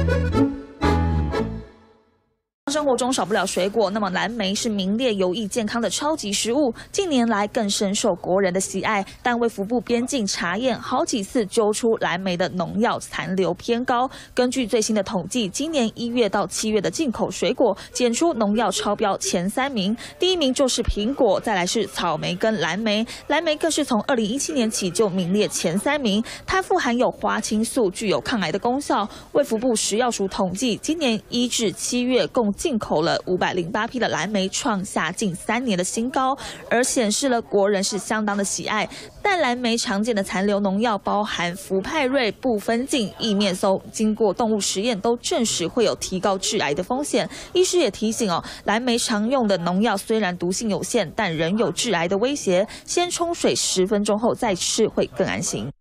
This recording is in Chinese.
生活中少不了水果，那么蓝莓是名列有益健康的超级食物，近年来更深受国人的喜爱。但卫福部边境查验好几次揪出蓝莓的农药残留偏高。根据最新的统计，今年1月到7月的进口水果检出农药超标前3名，第1名就是苹果，再来是草莓跟蓝莓。蓝莓更是从2017年起就名列前3名，它富含有花青素，具有抗癌的功效。卫福部食药署统计，今年1至7月共进口了508批的蓝莓，创下近3年的新高，而显示了国人是相当的喜爱。但蓝莓常见的残留农药包含氟派瑞、布芬净、异面松，经过动物实验都证实会有提高致癌的风险。医师也提醒蓝莓常用的农药虽然毒性有限，但仍有致癌的威胁，先冲水10分钟后再吃会更安心。